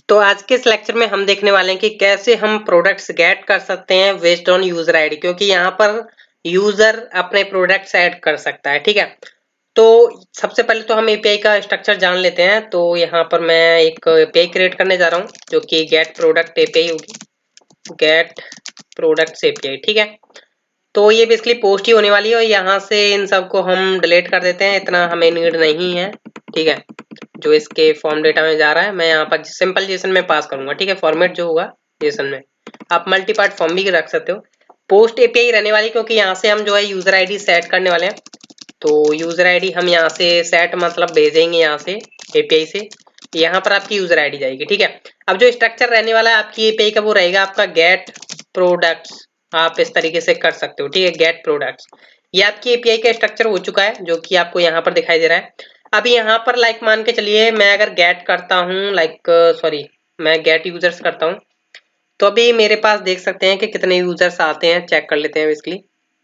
तो आज के इस लेक्चर में हम देखने वाले हैं कि कैसे हम प्रोडक्ट्स गेट कर सकते हैं बेस्ड ऑन यूजर आईडी, क्योंकि यहाँ पर यूजर अपने प्रोडक्ट्स ऐड कर सकता है। ठीक है, तो सबसे पहले तो हम एपीआई का स्ट्रक्चर जान लेते हैं। तो यहाँ पर मैं एक एपीआई क्रिएट करने जा रहा हूँ जो कि गेट प्रोडक्ट एपीआई होगी, गेट प्रोडक्ट्स एपीआई। ठीक है, तो ये बेसिकली पोस्ट ही होने वाली है और यहाँ से इन सबको हम डिलीट कर देते हैं, इतना हमें नीड नहीं है। ठीक है, जो इसके फॉर्म डेटा में जा रहा है मैं यहाँ पर सिंपल जेसन में पास करूंगा। ठीक है, फॉर्मेट जो होगा जेसन में, आप मल्टी पार्ट फॉर्म भी रख सकते हो। पोस्ट एपीआई रहने वाली, क्योंकि यहाँ से हम जो है यूजर आईडी सेट करने वाले हैं। तो यूजर आईडी हम यहाँ से सेट मतलब भेजेंगे यहाँ से एपीआई से, यहाँ पर आपकी यूजर आईडी जाएगी। ठीक है, अब जो स्ट्रक्चर रहने वाला है आपकी एपीआई का वो रहेगा आपका गेट प्रोडक्ट्स। आप इस तरीके से कर सकते हो। ठीक है, गेट प्रोडक्ट्स, ये आपकी एपीआई का स्ट्रक्चर हो चुका है जो कि आपको यहाँ पर दिखाई दे रहा है। अभी यहाँ पर लाइक मान के चलिए मैं अगर गेट करता हूँ मैं गेट यूजर्स करता हूँ, तो अभी मेरे पास देख सकते हैं कि कितने यूजर्स आते हैं, चेक कर लेते हैं बेसिकली।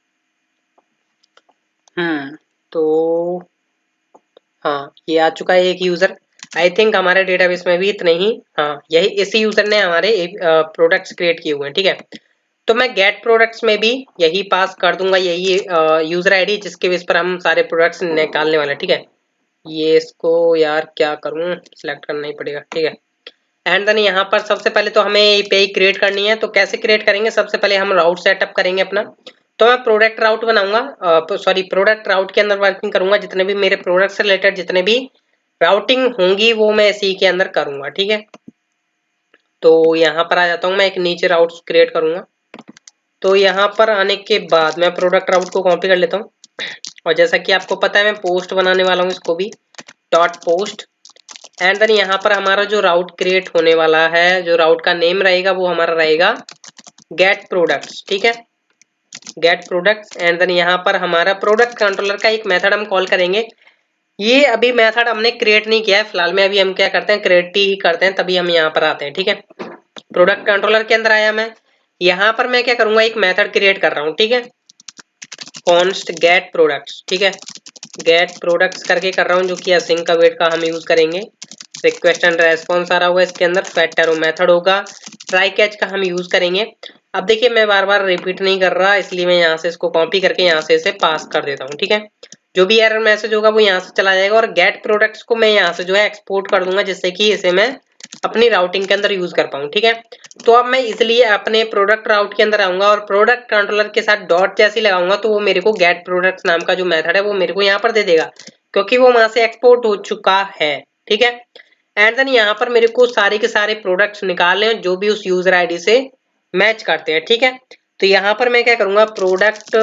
तो हाँ, ये आ चुका है एक यूजर। आई थिंक हमारे डेटाबेस में भी इतने ही, हाँ यही इसी यूजर ने हमारे प्रोडक्ट्स क्रिएट किए हुए हैं। ठीक है, तो मैं गेट प्रोडक्ट्स में भी यही पास कर दूंगा, यही यूजर आईडी जिसके बेस पर हम सारे प्रोडक्ट्स निकालने वाले हैं। ठीक है, ये इसको यार क्या करूं, सिलेक्ट करना ही पड़ेगा। ठीक है, एंड देन यहाँ पर सबसे पहले तो हमें एपीआई क्रिएट करनी है। तो कैसे क्रिएट करेंगे, सबसे पहले हम राउट सेटअप करेंगे अपना। तो मैं प्रोडक्ट राउट बनाऊंगा, प्रोडक्ट राउट के अंदर वर्किंग करूंगा। जितने भी मेरे प्रोडक्ट से रिलेटेड जितने भी राउटिंग होंगी वो मैं इसी के अंदर करूंगा। ठीक है, तो यहाँ पर आ जाता हूँ, मैं एक नीचे राउट क्रिएट करूंगा। तो यहाँ पर आने के बाद मैं प्रोडक्ट राउट को कॉपी कर लेता हूँ, और जैसा कि आपको पता है मैं पोस्ट बनाने वाला हूँ इसको भी, डॉट पोस्ट। एंड देन यहाँ पर हमारा जो राउट क्रिएट होने वाला है, जो राउट का नेम रहेगा वो हमारा रहेगा गेट प्रोडक्ट्स। ठीक है, गेट प्रोडक्ट्स। एंड देन यहाँ पर हमारा प्रोडक्ट कंट्रोलर का एक मेथड हम कॉल करेंगे। ये अभी मेथड हमने क्रिएट नहीं किया है फिलहाल में, अभी हम क्या करते हैं क्रिएट ही करते हैं, तभी हम यहाँ पर आते हैं। ठीक है, प्रोडक्ट कंट्रोलर के अंदर आया मैं, यहाँ पर मैं क्या करूंगा, एक मेथड क्रिएट कर रहा हूँ। ठीक है, कॉन्स्ट गेट प्रोडक्ट्स। ठीक है, गेट प्रोडक्ट्स करके कर रहा हूँ, जो कि असिंक का वेट का हम यूज करेंगे। रिक्वेस्ट एंड रेस्पॉन्स आ रहा होगा इसके अंदर, फेट एरो मेथड होगा, ट्राई कैच का हम यूज करेंगे। अब देखिए मैं बार बार रिपीट नहीं कर रहा, इसलिए मैं यहाँ से इसको कॉपी करके यहाँ से इसे पास कर देता हूँ। ठीक है, जो भी एरर मैसेज होगा वो यहाँ से चला जाएगा, और गेट प्रोडक्ट्स को मैं यहाँ से जो है एक्सपोर्ट कर दूंगा, जिससे कि इसे मैं अपनी राउटिंग के अंदर यूज कर पाऊँ। ठीक है, तो अब मैं इसलिए अपने प्रोडक्ट राउट के अंदर आऊंगा और प्रोडक्ट कंट्रोलर के साथ डॉट जैसी लगाऊंगा, तो वो मेरे को गेट प्रोडक्ट्स नाम का जो मेथड है वो मेरे को यहाँ पर दे देगा, क्योंकि वो वहां से एक्सपोर्ट हो चुका है। ठीक है, एंड देन यहाँ पर मेरे को सारे के सारे प्रोडक्ट्स निकालने हैं जो भी उस यूजर आईडी से मैच करते हैं। ठीक है, तो यहाँ पर मैं क्या करूंगा, प्रोडक्ट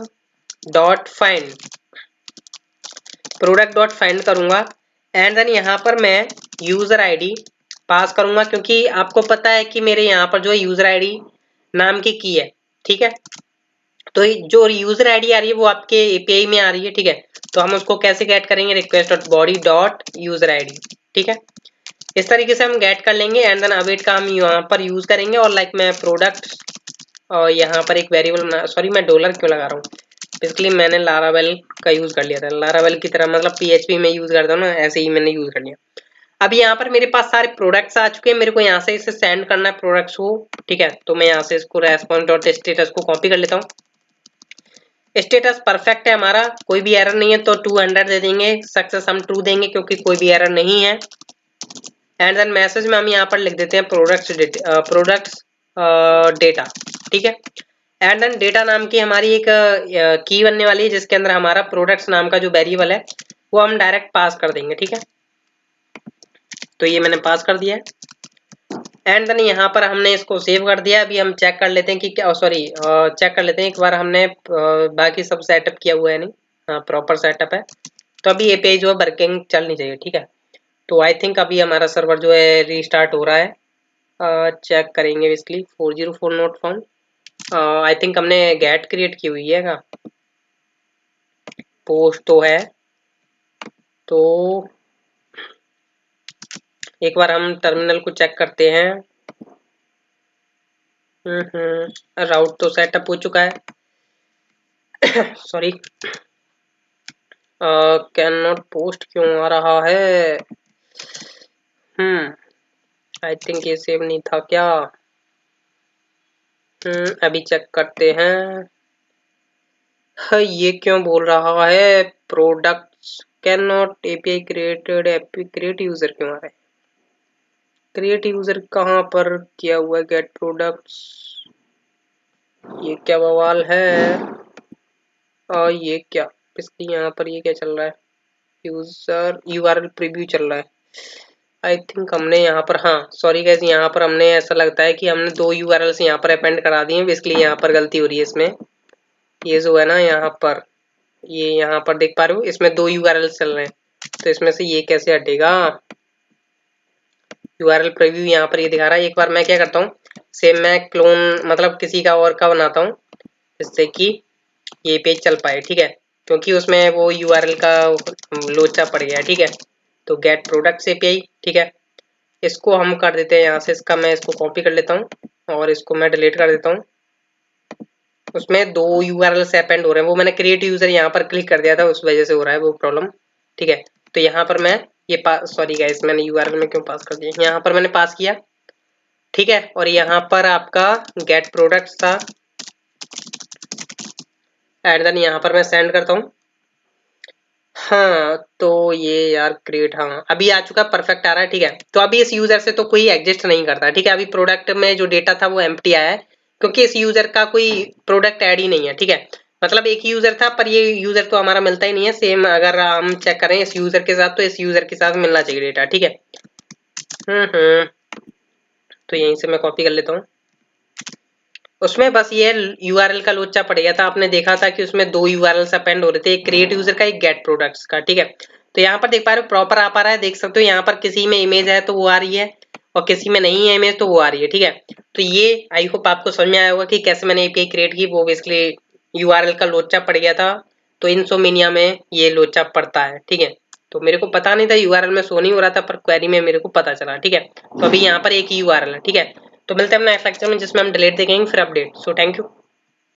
डॉट फाइंड करूंगा। एंड देन यहाँ पर मैं यूजर आईडी पास करूंगा, क्योंकि आपको पता है कि मेरे यहाँ पर जो है यूजर आईडी नाम की है। ठीक है, तो जो यूजर आईडी आ रही है वो आपके एपीआई में आ रही है। ठीक है, तो हम उसको कैसे गेट करेंगे, request dot body dot user ID. ठीक है, इस तरीके से हम गेट कर लेंगे। एंड देन अवेट का हम यहाँ पर यूज करेंगे, और लाइक मैं प्रोडक्ट और यहाँ पर एक वेरिएबल, सॉरी मैं डॉलर क्यों लगा रहा हूँ, बेसिकली मैंने लारावेल का यूज कर लिया था, लारावेल की तरह मतलब पीएचपी में यूज करता हूँ ना, ऐसे ही मैंने यूज कर लिया। अब यहाँ पर मेरे पास सारे प्रोडक्ट्स आ चुके हैं, मेरे को यहाँ से इसे सेंड करना है प्रोडक्ट्स को। ठीक है, तो मैं यहाँ से इसको रेस्पॉन्स डॉट स्टेटस को कॉपी कर लेता हूँ। स्टेटस परफेक्ट है हमारा, कोई भी एरर नहीं है, तो 200 दे देंगे, सक्सेस हम ट्रू देंगे क्योंकि कोई भी एरर नहीं है। एंड देन मैसेज में हम यहाँ पर लिख देते हैं प्रोडक्ट्स डेटा। ठीक है, एंड देन डेटा नाम की हमारी एक की बनने वाली है, जिसके अंदर हमारा प्रोडक्ट्स नाम का जो वेरिएबल है वो हम डायरेक्ट पास कर देंगे। ठीक है, तो ये मैंने पास कर दिया है। एंड देन यहाँ पर हमने इसको सेव कर दिया। अभी हम चेक कर लेते हैं कि क्या, चेक कर लेते हैं एक बार, हमने बाकी सब सेटअप किया हुआ है नहीं, हाँ प्रॉपर सेटअप है, तो अभी ये पेज जो है वर्किंग चलनी चाहिए। ठीक है, तो आई थिंक अभी हमारा सर्वर जो है रीस्टार्ट हो रहा है। चेक करेंगे basically 404 not found. I think हमने गेट क्रिएट की हुई है का, पोस्ट तो है, तो एक बार हम टर्मिनल को चेक करते हैं। राउट तो सेटअप हो चुका है। सॉरी, कैन नॉट पोस्ट क्यों आ रहा है। आई थिंक ये सेव नहीं था क्या। अभी चेक करते हैं। हाँ, ये क्यों बोल रहा है products can not API created, API create user क्यों आ रहा है। क्रिएट यूजर कहाँ पर किया हुआ है, गेट प्रोडक्ट्स, ये क्या बवाल है। और ये क्या, इसलिए यहाँ पर ये क्या चल रहा है, यूजर यूआरएल प्रीव्यू चल रहा है। आई थिंक हमने यहाँ पर, हाँ सॉरी गाइस, यहाँ पर हमने ऐसा लगता है कि हमने दो यूआरएल्स यहाँ पर अपेंड करा दिए हैं, इसलिए यहाँ पर गलती हो रही है इसमें। ये जो है ना यहाँ पर, ये यहाँ पर देख पा रहे हो, इसमें दो यूआरएल्स चल रहे हैं, तो इसमें से ये कैसे हटेगा। यूआरएल प्रीव्यू यहाँ पर ये दिखा रहा है। एक बार मैं क्या करता हूँ, सेम मैं क्लोन मतलब किसी का और का बनाता हूँ, जिससे कि ये पेज चल पाए, ठीक है, क्योंकि उसमें वो यूआरएल का लोचा पड़ गया, ठीक है। तो गेट प्रोडक्ट्स एपीआई, ठीक है, इसको हम कर देते हैं यहाँ से, इसका मैं इसको कॉपी कर लेता हूँ और इसको मैं डिलीट कर देता हूँ। उसमें दो यूआरएल अपेंड हो रहे हैं, वो मैंने क्रिएट यूजर यहाँ पर क्लिक कर दिया था, उस वजह से हो रहा है वो प्रॉब्लम, ठीक है। तो यहाँ पर मैं ये सॉरी गाइस, मैंने यूआरएल में क्यों पास कर दिया, यहाँ पर मैंने पास किया, ठीक है। और यहाँ पर आपका गेट प्रोडक्ट्स था, एंड देन यहाँ पर मैं सेंड करता हूँ। हाँ तो ये यार क्रिएट, हाँ अभी आ चुका, परफेक्ट आ रहा है, ठीक है। तो अभी इस यूजर से तो कोई एग्जिस्ट नहीं करता, ठीक है। अभी प्रोडक्ट में जो डेटा था वो एम्प्टी आया है, क्योंकि इस यूजर का कोई प्रोडक्ट ऐड ही नहीं है, ठीक है। मतलब एक ही यूजर था, पर ये यूजर तो हमारा मिलता ही नहीं है। सेम अगर हम चेक करें इस यूजर के साथ, तो इस यूजर के साथ मिलना चाहिए डेटा, ठीक है। तो यहीं से मैं कॉपी कर लेता हूँ। उसमें बस ये यूआरएल का लोचा पड़ गया था, आपने देखा था कि उसमें दो यूआरएल अपेंड हो रहे थे, एक क्रिएट यूजर का, एक गेट प्रोडक्ट्स का, ठीक है। तो यहाँ पर देख पा रहे हो प्रॉपर आ पा रहा है, देख सकते हो यहाँ पर किसी में इमेज है तो वो आ रही है, और किसी में नहीं है इमेज तो वो आ रही है, ठीक है। तो ये आई होप आपको समझ में आया होगा कि कैसे मैंने एपीआई क्रिएट की। वो बेसिकली यूआरएल का लोचा पड़ गया था, तो इनसोमिनिया में ये लोचा पड़ता है, ठीक है। तो मेरे को पता नहीं था, यूआरएल में शो नहीं हो रहा था, पर क्वेरी में मेरे को पता चला, ठीक है। तो अभी यहाँ पर एक ही यूआरएल है, ठीक है। तो मिलते हैं हम नेक्स्ट लेक्चर में, जिसमें हम डिलीट देखेंगे फिर अपडेट। So thank you.